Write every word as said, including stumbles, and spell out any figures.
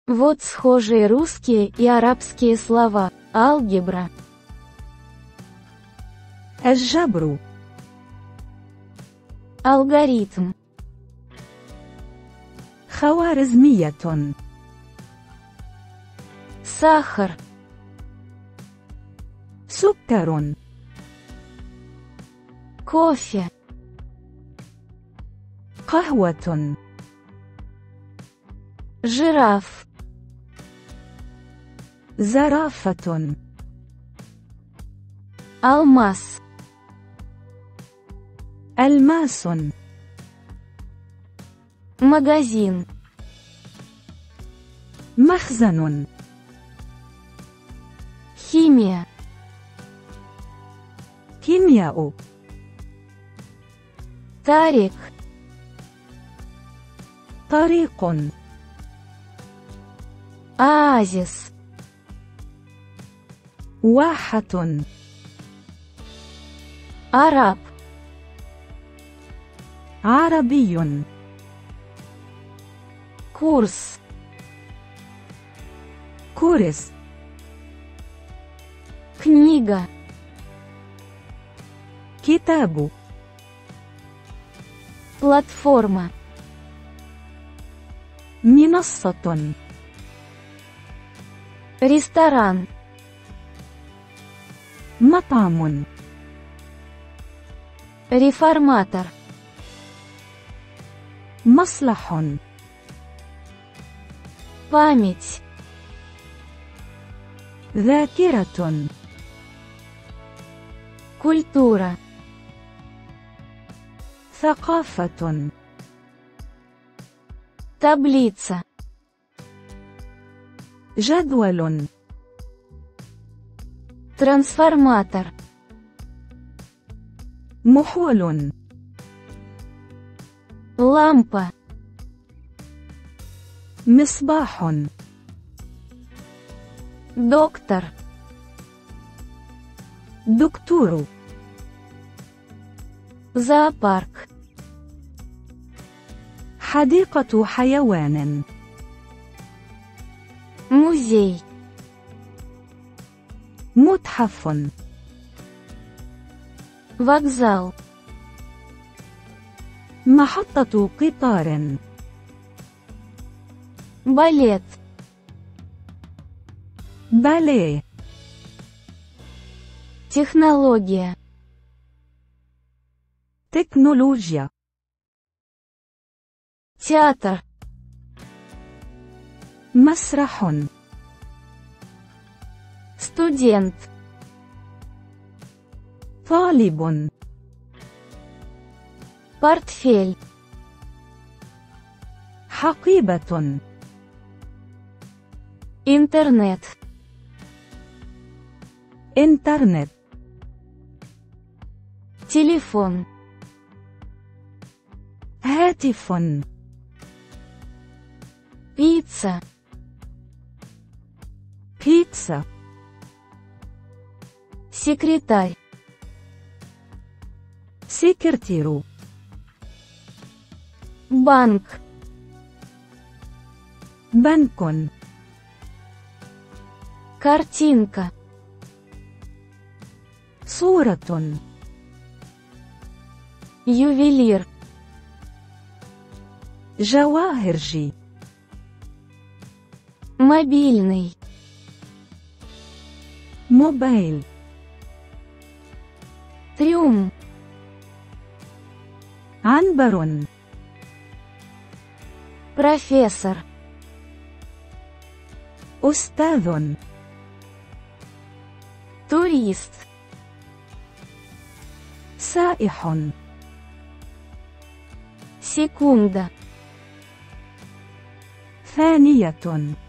Вот схожие русские и арабские слова. Алгебра. الجبر. Алгоритм. خوارزمية. Сахар. سكر. Кофе. قهوة. Жираф. زرافة. Алмаз. ألماس. Магазин. مخزن. Химия. كيمياء. Тарик. طريق. Оазис. واحة. Араб. عربي. Курс. كورس. Книга. كتاب. Платформа. منصة. Ресторан. مطعم. Реформатор. مصلح. Память. ذاكرة. Культура. ثقافة. Таблица. جدول. Трансформатор. محول. Лампа. مصباح. Доктор. دكتور. Зоопарк. حديقة حيوان. Музей. متحف. Вокзал. محطة قطار. Балет. باليه. Технология. تكنولوجيا. Театр. مسرح. Студент. طالب. Портфель. حقيبة. Интернет. إنترنت. Телефон. هاتف. Пицца. بيتزا. Секретарь. سكرتير. Банк. بنك. Картинка. صورة. Ювелир. جواهرجي. Мобильный. موبايل. Трюм. عنبر. Профессор. أستاذ. Турист. سائح. Секунда. ثانية.